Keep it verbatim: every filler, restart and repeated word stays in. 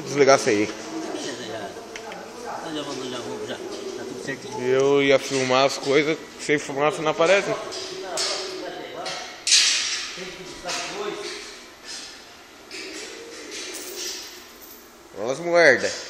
desligar isso aí. Beleza, já. Então já mandou, já vou, já. Tá tudo certinho. Eu ia filmar as coisas, sem fumaça não aparece. Olha as moedas.